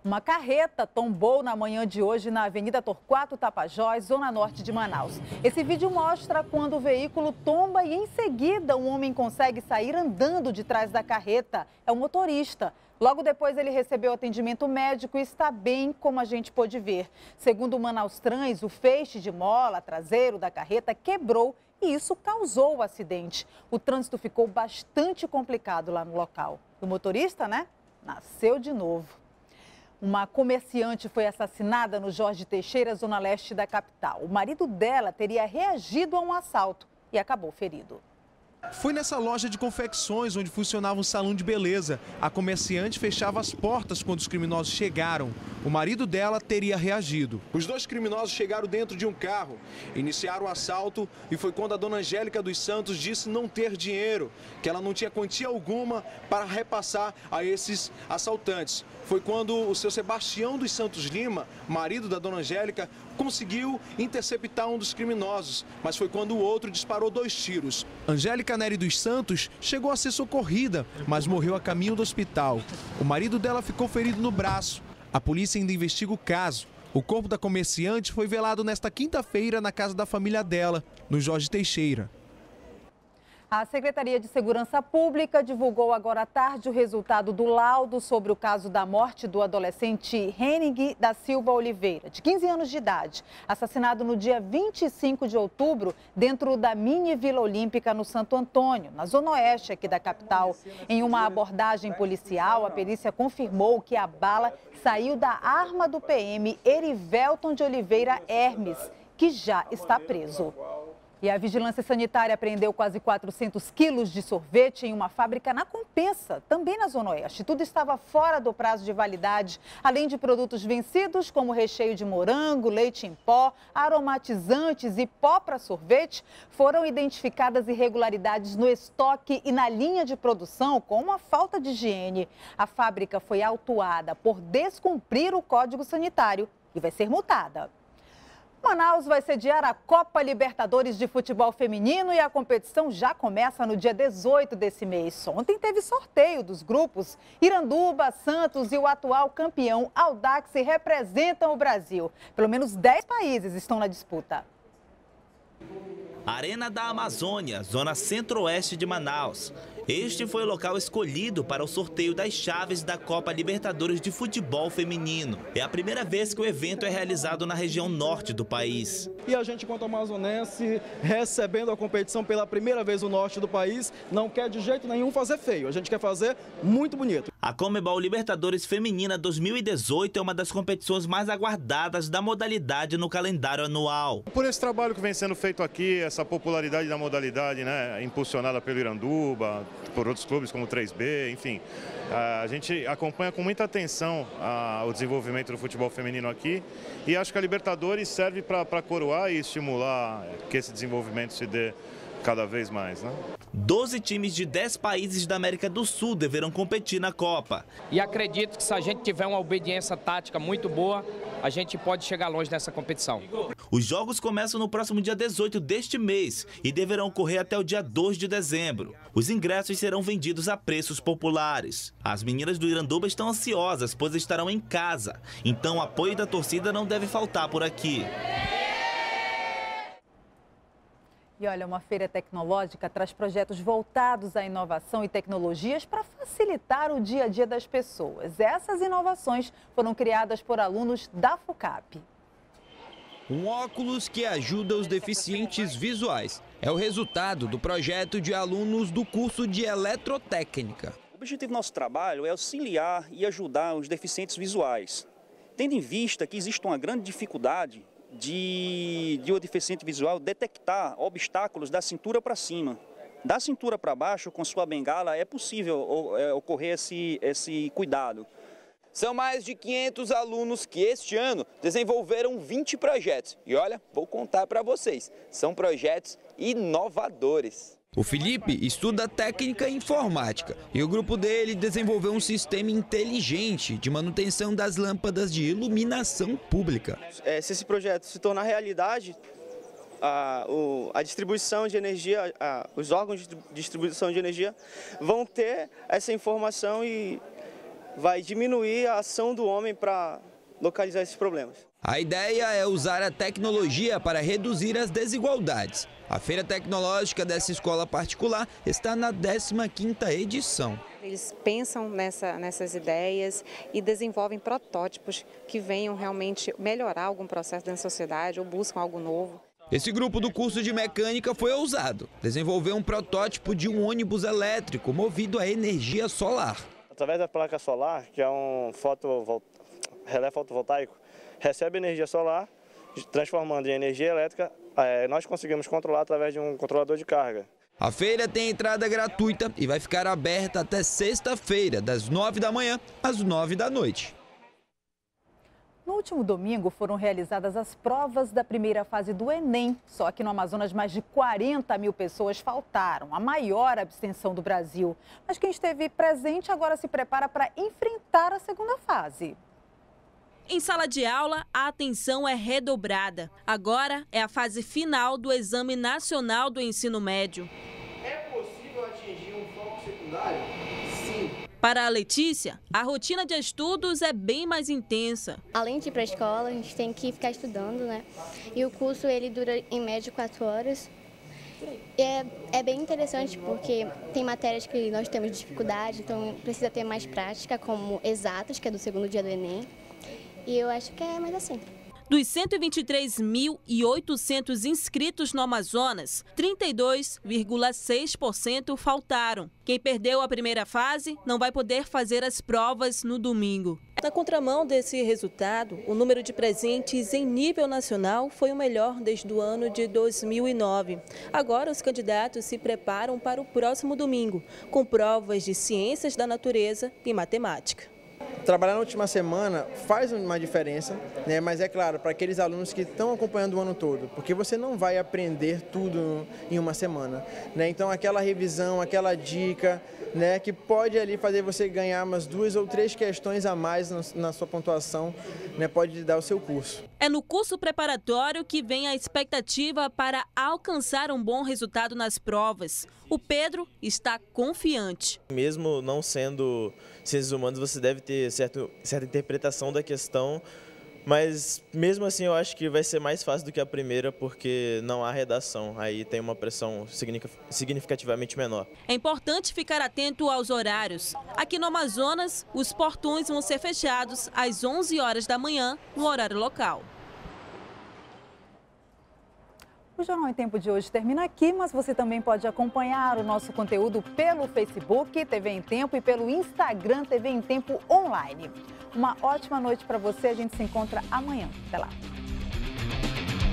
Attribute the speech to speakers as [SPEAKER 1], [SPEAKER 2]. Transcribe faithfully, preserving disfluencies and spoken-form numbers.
[SPEAKER 1] Uma carreta tombou na manhã de hoje na Avenida Torquato Tapajós, zona norte de Manaus. Esse vídeo mostra quando o veículo tomba e em seguida um homem consegue sair andando de trás da carreta. É o motorista. Logo depois ele recebeu atendimento médico e está bem, como a gente pôde ver. Segundo o Manaus Trans, o feixe de mola traseiro da carreta quebrou e isso causou o acidente. O trânsito ficou bastante complicado lá no local. O motorista, né? Nasceu de novo. Uma comerciante foi assassinada no Jorge Teixeira, zona leste da capital. O marido dela teria reagido a um assalto e acabou ferido.
[SPEAKER 2] Foi nessa loja de confecções onde funcionava um salão de beleza. A comerciante fechava as portas quando os criminosos chegaram. O marido dela teria reagido. Os dois criminosos chegaram dentro de um carro, iniciaram o assalto e foi quando a dona Angélica dos Santos disse não ter dinheiro, que ela não tinha quantia alguma para repassar a esses assaltantes. Foi quando o seu Sebastião dos Santos Lima, marido da dona Angélica, conseguiu interceptar um dos criminosos, mas foi quando o outro disparou dois tiros. Angélica Nery dos Santos chegou a ser socorrida, mas morreu a caminho do hospital. O marido dela ficou ferido no braço. A polícia ainda investiga o caso. O corpo da comerciante foi velado nesta quinta-feira na casa da família dela, no Jorge Teixeira.
[SPEAKER 1] A Secretaria de Segurança Pública divulgou agora à tarde o resultado do laudo sobre o caso da morte do adolescente Henning da Silva Oliveira, de quinze anos de idade, assassinado no dia vinte e cinco de outubro dentro da mini Vila Olímpica no Santo Antônio, na zona oeste aqui da capital. Em uma abordagem policial, a perícia confirmou que a bala saiu da arma do P M Erivelton de Oliveira Hermes, que já está preso. E a Vigilância Sanitária apreendeu quase quatrocentos quilos de sorvete em uma fábrica na Compensa, também na Zona Oeste. Tudo estava fora do prazo de validade, além de produtos vencidos, como recheio de morango, leite em pó, aromatizantes e pó para sorvete. Foram identificadas irregularidades no estoque e na linha de produção, como a falta de higiene. A fábrica foi autuada por descumprir o Código Sanitário e vai ser multada. Manaus vai sediar a Copa Libertadores de Futebol Feminino e a competição já começa no dia dezoito desse mês. Ontem teve sorteio dos grupos. Iranduba, Santos e o atual campeão Audax representam o Brasil. Pelo menos dez países estão na disputa.
[SPEAKER 3] Arena da Amazônia, zona centro-oeste de Manaus. Este foi o local escolhido para o sorteio das chaves da Copa Libertadores de Futebol Feminino. É a primeira vez que o evento é realizado na região norte do país.
[SPEAKER 4] E a gente, enquanto amazonense, recebendo a competição pela primeira vez no norte do país, não quer de jeito nenhum fazer feio. A gente quer fazer muito bonito.
[SPEAKER 3] A Conmebol Libertadores Feminina dois mil e dezoito é uma das competições mais aguardadas da modalidade no calendário anual.
[SPEAKER 5] Por esse trabalho que vem sendo feito aqui, essa popularidade da modalidade, né, impulsionada pelo Iranduba, por outros clubes como o três B, enfim. A gente acompanha com muita atenção a, o desenvolvimento do futebol feminino aqui e acho que a Libertadores serve para coroar e estimular que esse desenvolvimento se dê cada vez mais, né?
[SPEAKER 3] doze times de dez países da América do Sul deverão competir na Copa.
[SPEAKER 6] E acredito que se a gente tiver uma obediência tática muito boa, a gente pode chegar longe nessa competição.
[SPEAKER 3] Os jogos começam no próximo dia dezoito deste mês e deverão ocorrer até o dia dois de dezembro. Os ingressos serão vendidos a preços populares. As meninas do Iranduba estão ansiosas, pois estarão em casa. Então o apoio da torcida não deve faltar por aqui.
[SPEAKER 1] E olha, uma feira tecnológica traz projetos voltados à inovação e tecnologias para facilitar o dia a dia das pessoas. Essas inovações foram criadas por alunos da FUCAP.
[SPEAKER 7] Um óculos que ajuda os deficientes visuais. É o resultado do projeto de alunos do curso de Eletrotécnica.
[SPEAKER 8] O objetivo do nosso trabalho é auxiliar e ajudar os deficientes visuais, tendo em vista que existe uma grande dificuldade de, de o deficiente visual detectar obstáculos da cintura para cima. Da cintura para baixo, com sua bengala, é possível ocorrer esse, esse cuidado.
[SPEAKER 9] São mais de quinhentos alunos que este ano desenvolveram vinte projetos. E olha, vou contar para vocês, são projetos inovadores.
[SPEAKER 7] O Felipe estuda técnica informática e o grupo dele desenvolveu um sistema inteligente de manutenção das lâmpadas de iluminação pública.
[SPEAKER 10] É, se esse projeto se tornar realidade, a, o, a distribuição de energia, a, os órgãos de distribuição de energia vão ter essa informação e, vai diminuir a ação do homem para localizar esses problemas.
[SPEAKER 7] A ideia é usar a tecnologia para reduzir as desigualdades. A Feira Tecnológica dessa escola particular está na décima quinta edição.
[SPEAKER 11] Eles pensam nessa, nessas ideias e desenvolvem protótipos que venham realmente melhorar algum processo da sociedade ou buscam algo novo.
[SPEAKER 7] Esse grupo do curso de mecânica foi ousado. Desenvolveu um protótipo de um ônibus elétrico movido a energia solar.
[SPEAKER 12] Através da placa solar, que é um fotovol... relé fotovoltaico, recebe energia solar, transformando em energia elétrica, é, nós conseguimos controlar através de um controlador de carga.
[SPEAKER 7] A feira tem entrada gratuita e vai ficar aberta até sexta-feira, das nove da manhã às nove da noite.
[SPEAKER 1] No último domingo foram realizadas as provas da primeira fase do Enem. Só que no Amazonas mais de quarenta mil pessoas faltaram, a maior abstenção do Brasil. Mas quem esteve presente agora se prepara para enfrentar a segunda fase.
[SPEAKER 13] Em sala de aula, a atenção é redobrada. Agora é a fase final do Exame Nacional do Ensino Médio.
[SPEAKER 14] É possível atingir um foco secundário? Sim.
[SPEAKER 13] Para a Letícia, a rotina de estudos é bem mais intensa.
[SPEAKER 15] Além de ir para a escola, a gente tem que ficar estudando, né? E o curso ele dura em média quatro horas. É, é bem interessante porque tem matérias que nós temos dificuldade, então precisa ter mais prática, como exatas, que é do segundo dia do Enem. E eu acho que é mais assim.
[SPEAKER 13] Dos cento e vinte e três mil e oitocentos inscritos no Amazonas, trinta e dois vírgula seis por cento faltaram. Quem perdeu a primeira fase não vai poder fazer as provas no domingo.
[SPEAKER 16] Na contramão desse resultado, o número de presentes em nível nacional foi o melhor desde o ano de dois mil e nove. Agora, os candidatos se preparam para o próximo domingo, com provas de ciências da natureza e matemática.
[SPEAKER 14] Trabalhar na última semana faz uma diferença, né? Mas é claro, para aqueles alunos que estão acompanhando o ano todo, porque você não vai aprender tudo em uma semana, né? Então aquela revisão, aquela dica, né, que pode ali fazer você ganhar umas duas ou três questões a mais na sua pontuação, né, pode dar o seu curso.
[SPEAKER 13] É no curso preparatório que vem a expectativa para alcançar um bom resultado nas provas. O Pedro está confiante.
[SPEAKER 17] Mesmo não sendo ciências humanas, você deve ter certo, certa interpretação da questão, mas mesmo assim eu acho que vai ser mais fácil do que a primeira, porque não há redação, aí tem uma pressão significativamente menor.
[SPEAKER 13] É importante ficar atento aos horários. Aqui no Amazonas, os portões vão ser fechados às onze horas da manhã, no horário local.
[SPEAKER 1] O Jornal em Tempo de hoje termina aqui, mas você também pode acompanhar o nosso conteúdo pelo Facebook, T V em Tempo, e pelo Instagram, T V em Tempo Online. Uma ótima noite para você, a gente se encontra amanhã. Até lá.